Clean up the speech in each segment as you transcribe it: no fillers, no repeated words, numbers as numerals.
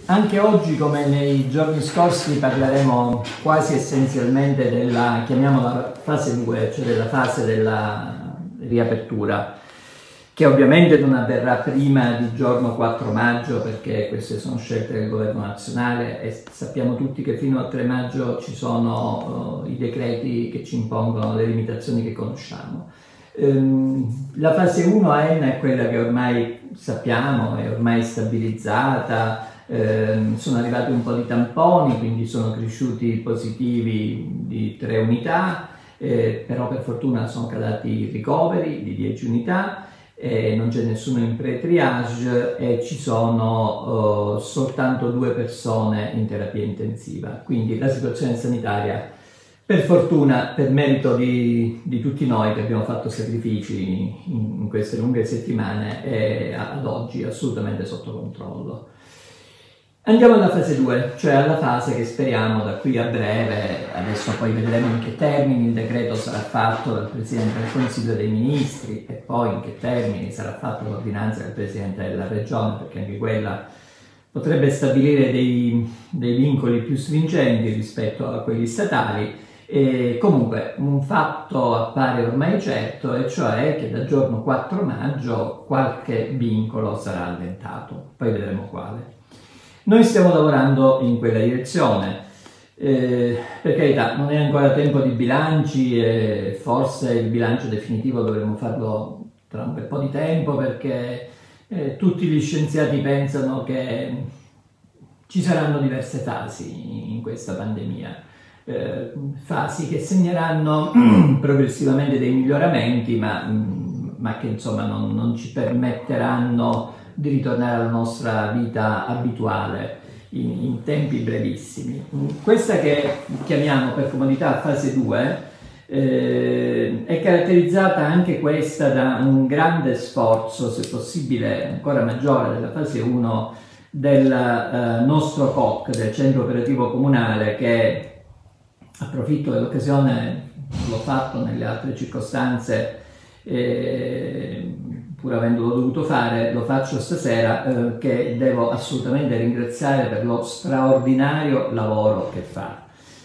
Anche oggi, come nei giorni scorsi, parleremo quasi essenzialmente della, chiamiamola fase 2, cioè della fase della riapertura, che ovviamente non avverrà prima di giorno 4 maggio, perché queste sono scelte del governo nazionale e sappiamo tutti che fino al 3 maggio ci sono i decreti che ci impongono le limitazioni che conosciamo. La fase 1N è quella che ormai sappiamo, è ormai stabilizzata. Sono arrivati un po' di tamponi, quindi sono cresciuti i positivi di 3 unità, però per fortuna sono calati i ricoveri di 10 unità, non c'è nessuno in pre-triage e ci sono soltanto 2 persone in terapia intensiva, quindi la situazione sanitaria, per fortuna, per merito di tutti noi che abbiamo fatto sacrifici in queste lunghe settimane, è ad oggi assolutamente sotto controllo. Andiamo alla fase 2, cioè alla fase che speriamo da qui a breve, adesso poi vedremo in che termini il decreto sarà fatto dal Presidente del Consiglio dei Ministri e poi in che termini sarà fatto l'ordinanza del Presidente della Regione, perché anche quella potrebbe stabilire dei vincoli più stringenti rispetto a quelli statali. E comunque un fatto appare ormai certo, e cioè che dal giorno 4 maggio qualche vincolo sarà allentato, poi vedremo quale. Noi stiamo lavorando in quella direzione, per carità non è ancora tempo di bilanci e forse il bilancio definitivo dovremo farlo tra un bel po' di tempo, perché tutti gli scienziati pensano che ci saranno diverse fasi in questa pandemia, fasi che segneranno progressivamente dei miglioramenti, ma che insomma non ci permetteranno di ritornare alla nostra vita abituale in tempi brevissimi. Questa che chiamiamo per comodità fase 2 è caratterizzata anche questa da un grande sforzo, se possibile ancora maggiore della fase 1, del nostro COC, del Centro Operativo Comunale, che approfitto dell'occasione, l'ho fatto nelle altre circostanze, pur avendolo dovuto fare, lo faccio stasera, che devo assolutamente ringraziare per lo straordinario lavoro che fa.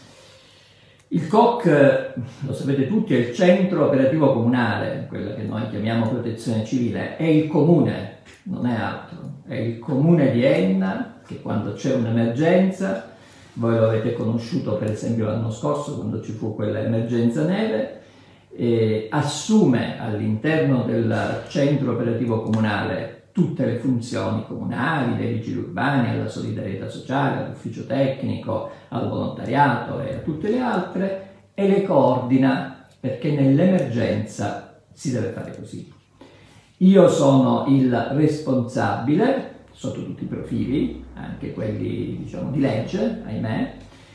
Il COC, lo sapete tutti, è il Centro Operativo Comunale, quello che noi chiamiamo Protezione Civile, è il comune, non è altro, è il comune di Enna che quando c'è un'emergenza, voi lo avete conosciuto per esempio l'anno scorso quando ci fu quella emergenza neve, assume all'interno del centro operativo comunale tutte le funzioni comunali, dai vigili urbani alla solidarietà sociale, all'ufficio tecnico, al volontariato e a tutte le altre, e le coordina, perché nell'emergenza si deve fare così. Io sono il responsabile, sotto tutti i profili, anche quelli diciamo di legge, ahimè,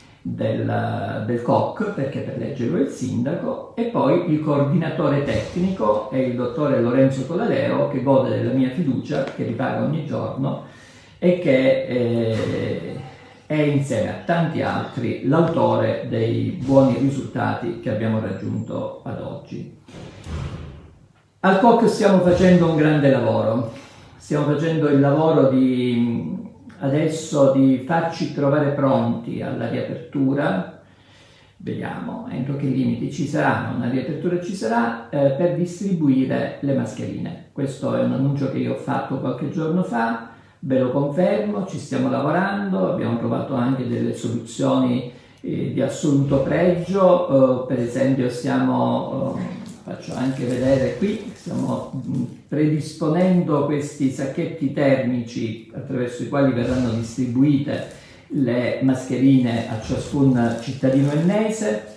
del COC, perché per legge lui è il sindaco, e poi il coordinatore tecnico è il dottore Lorenzo Colaleo, che gode della mia fiducia, che ripaga ogni giorno e che è insieme a tanti altri l'autore dei buoni risultati che abbiamo raggiunto ad oggi. Al COC stiamo facendo un grande lavoro, stiamo facendo il lavoro adesso di farci trovare pronti alla riapertura, vediamo entro che limiti ci saranno, una riapertura ci sarà, per distribuire le mascherine. Questo è un annuncio che io ho fatto qualche giorno fa, ve lo confermo, ci stiamo lavorando, abbiamo trovato anche delle soluzioni di assoluto pregio, per esempio faccio anche vedere qui, stiamo predisponendo questi sacchetti termici attraverso i quali verranno distribuite le mascherine a ciascun cittadino ennese.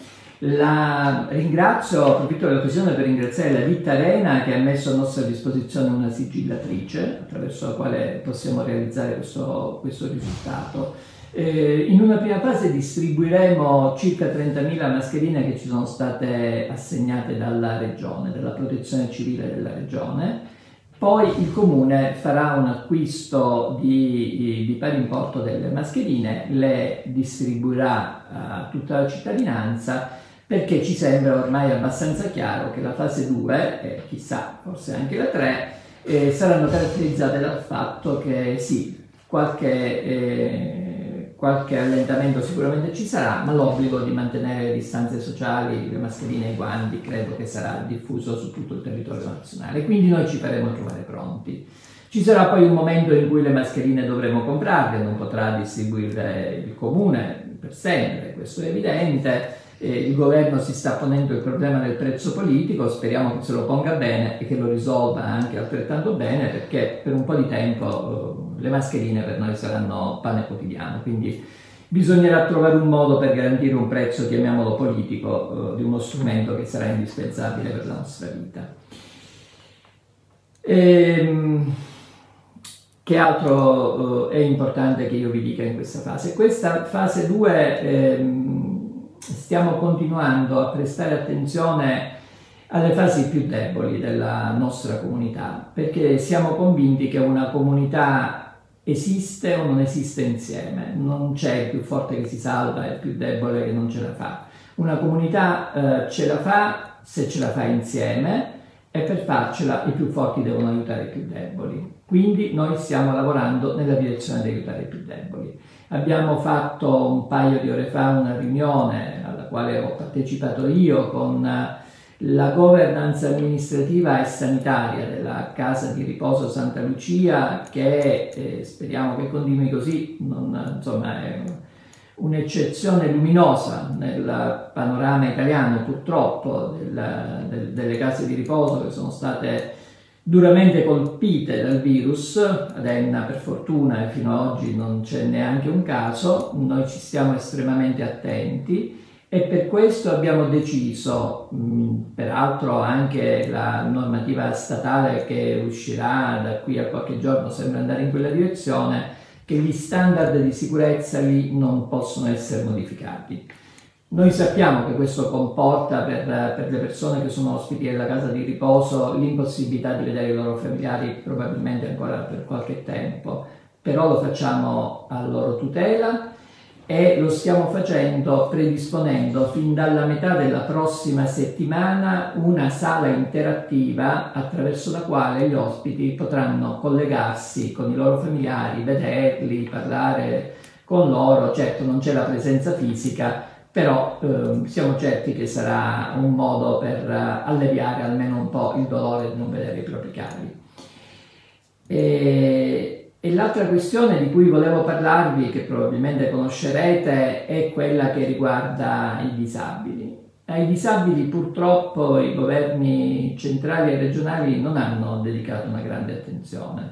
Approfitto dell'occasione per ringraziare la ditta Arena, che ha messo a nostra disposizione una sigillatrice attraverso la quale possiamo realizzare questo risultato. In una prima fase distribuiremo circa 30.000 mascherine che ci sono state assegnate dalla Regione, dalla Protezione Civile della Regione. Poi il Comune farà un acquisto di pari importo delle mascherine, le distribuirà a tutta la cittadinanza, perché ci sembra ormai abbastanza chiaro che la fase 2, e chissà, forse anche la 3, saranno caratterizzate dal fatto che sì, qualche allentamento sicuramente ci sarà, ma l'obbligo di mantenere le distanze sociali, le mascherine e i guanti credo che sarà diffuso su tutto il territorio nazionale, quindi noi ci faremo trovare pronti. Ci sarà poi un momento in cui le mascherine dovremo comprarle, non potrà distribuirle il comune per sempre, questo è evidente. Il governo si sta ponendo il problema del prezzo politico, speriamo che se lo ponga bene e che lo risolva anche altrettanto bene, perché per un po' di tempo le mascherine per noi saranno pane quotidiano, quindi bisognerà trovare un modo per garantire un prezzo, chiamiamolo politico, di uno strumento che sarà indispensabile per la nostra vita. Che altro è importante che io vi dica in questa fase? Questa fase 2 stiamo continuando a prestare attenzione alle fasi più deboli della nostra comunità, perché siamo convinti che una comunità esiste o non esiste insieme, non c'è il più forte che si salva e il più debole che non ce la fa. Una comunità ce la fa se ce la fa insieme, e per farcela i più forti devono aiutare i più deboli. Quindi noi stiamo lavorando nella direzione di aiutare i più deboli. Abbiamo fatto un paio di ore fa una riunione alla quale ho partecipato io con la governance amministrativa e sanitaria della Casa di Riposo Santa Lucia, che speriamo che continui così, insomma è un'eccezione luminosa nel panorama italiano purtroppo delle case di riposo che sono state duramente colpite dal virus. Ad Enna per fortuna e fino ad oggi non c'è neanche un caso, noi ci stiamo estremamente attenti e per questo abbiamo deciso, peraltro anche la normativa statale che uscirà da qui a qualche giorno sembra andare in quella direzione, che gli standard di sicurezza lì non possono essere modificati. Noi sappiamo che questo comporta per le persone che sono ospiti della casa di riposo l'impossibilità di vedere i loro familiari probabilmente ancora per qualche tempo, però lo facciamo a loro tutela e lo stiamo facendo predisponendo fin dalla metà della prossima settimana una sala interattiva attraverso la quale gli ospiti potranno collegarsi con i loro familiari, vederli, parlare con loro. Certo non c'è la presenza fisica, però siamo certi che sarà un modo per alleviare almeno un po' il dolore di non vedere i propri cari. E l'altra questione di cui volevo parlarvi, che probabilmente conoscerete, è quella che riguarda i disabili. Ai disabili purtroppo i governi centrali e regionali non hanno dedicato una grande attenzione.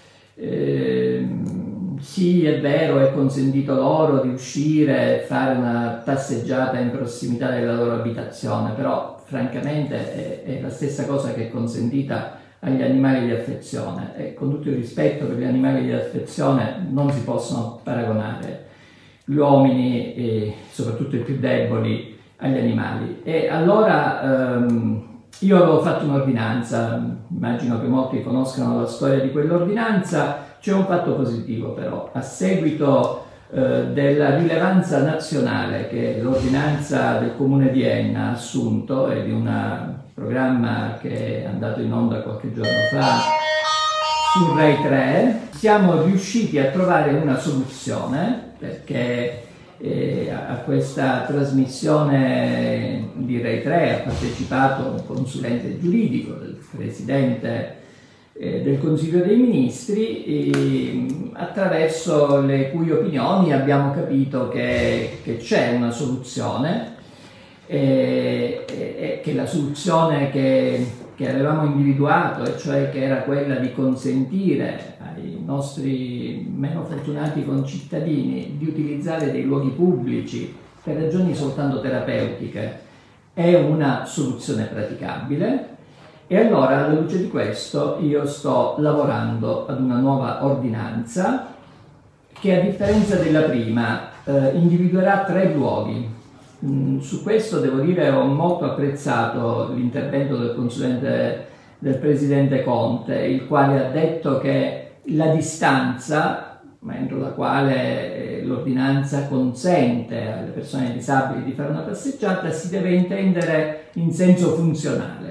Sì, è vero, è consentito loro di uscire e fare una passeggiata in prossimità della loro abitazione, però francamente è la stessa cosa che è consentita agli animali di affezione, e con tutto il rispetto per gli animali di affezione non si possono paragonare gli uomini e soprattutto i più deboli agli animali. E allora io avevo fatto un'ordinanza, immagino che molti conoscano la storia di quell'ordinanza. C'è un fatto positivo però: a seguito della rilevanza nazionale che l'ordinanza del Comune di Enna ha assunto e di un programma che è andato in onda qualche giorno fa su Rai 3, siamo riusciti a trovare una soluzione, perché a questa trasmissione di Rai 3 ha partecipato un consulente giuridico del presidente del Consiglio dei Ministri, attraverso le cui opinioni abbiamo capito che c'è una soluzione, e che la soluzione che avevamo individuato, e cioè che era quella di consentire ai nostri meno fortunati concittadini di utilizzare dei luoghi pubblici per ragioni soltanto terapeutiche, è una soluzione praticabile. E allora, alla luce di questo, io sto lavorando ad una nuova ordinanza che, a differenza della prima, individuerà 3 luoghi. Su questo, devo dire, ho molto apprezzato l'intervento del consulente del presidente Conte, il quale ha detto che la distanza entro la quale l'ordinanza consente alle persone disabili di fare una passeggiata si deve intendere in senso funzionale.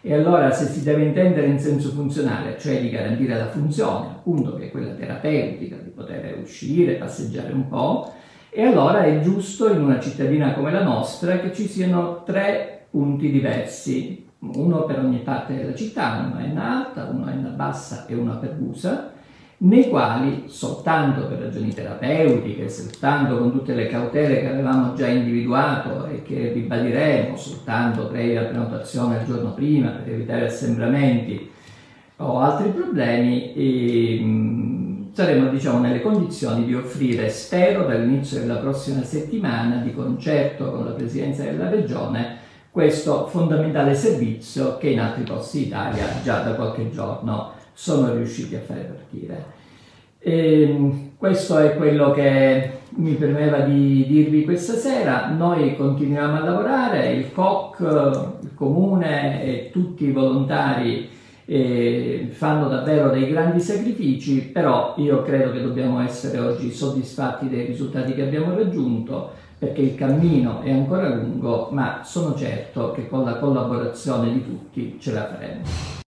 E allora se si deve intendere in senso funzionale, cioè di garantire la funzione, appunto, che è quella terapeutica, di poter uscire, passeggiare un po', e allora è giusto in una cittadina come la nostra che ci siano 3 punti diversi, uno per ogni parte della città, uno a Enna Alta, uno a Enna Bassa e uno a Pergusa, nei quali soltanto per ragioni terapeutiche, soltanto con tutte le cautele che avevamo già individuato e che ribadiremo, soltanto previa prenotazione il giorno prima per evitare assembramenti o altri problemi, saremo, diciamo, nelle condizioni di offrire, spero dall'inizio della prossima settimana, di concerto con la Presidenza della Regione, questo fondamentale servizio che in altri posti d'Italia già da qualche giorno sono riusciti a fare partire. Questo è quello che mi premeva di dirvi questa sera. Noi continuiamo a lavorare, il COC, il Comune e tutti i volontari fanno davvero dei grandi sacrifici, però io credo che dobbiamo essere oggi soddisfatti dei risultati che abbiamo raggiunto, perché il cammino è ancora lungo, ma sono certo che con la collaborazione di tutti ce la faremo.